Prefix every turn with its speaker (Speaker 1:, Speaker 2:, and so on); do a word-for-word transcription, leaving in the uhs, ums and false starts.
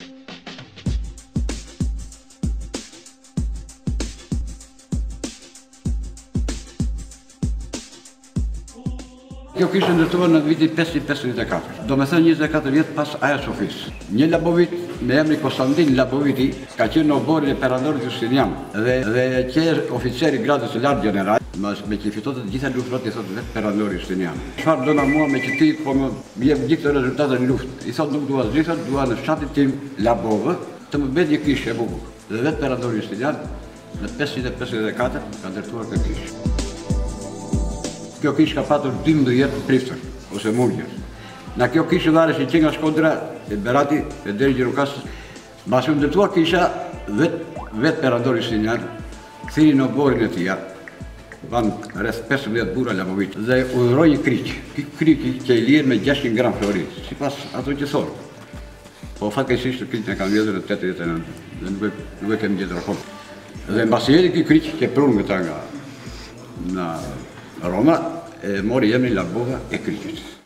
Speaker 1: Kjo kishte ndërtuar në vitin pesëqind e pesëdhjetë e katër. Do me thënë njëzet e katër vjet pas Aja Sofis. Një Labovit me emri Konstantin Laboviti ka qenë në oborin e Imperadorit Justinian dhe dhe që oficer i gradës së lartë general, me që fitonte të gjitha luftrat i thotë vetë Imperatori Justinian. Çfarë dona mua me që ti po më jep gjithë këto rezultate në luftë? I thotë nuk dua zgjidhur, dua në fshatin tim Labovë të më bëj një kishë e bukur. Dhe vetë Imperatori Justinian në pesëqind e pesëdhjetë e katër ka ndërtuar këtë kishë. Kjo kishë ka patur dymbëdhjetë priftër, ose murgjës. Në kjo kishë vareshin që nga Shkodra, e Berati, e deri Gjirokastës. Mbasi u ndërtuar kisha, vetë vet Imperatori Justinian kthini në oborin e tij, vanë rreth pesëmbëdhjetë burra Labovit dhe udhëroi një kriq. Ky kriqi që i lihet me gjashtëqind gram flori, sipas ato që thonë. Po fatkeqësisht kriqin e kanë vjedhur në tetëdhjetë e nëntë dhe nuk e nuk e kemi gjetur akoma. Dhe mbasi erdhi ky kriq që prunë këta nga në Roma, e mori emrin Labova e Kriqit.